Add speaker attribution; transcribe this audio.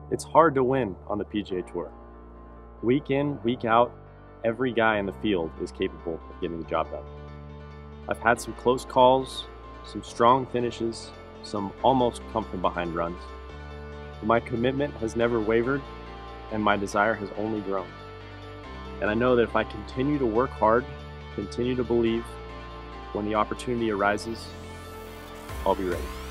Speaker 1: It's hard to win on the PGA Tour. Week in, week out, every guy in the field is capable of getting the job done. I've had some close calls, some strong finishes, some almost come from behind runs. But my commitment has never wavered, and my desire has only grown. And I know that if I continue to work hard, continue to believe, when the opportunity arises, I'll be ready.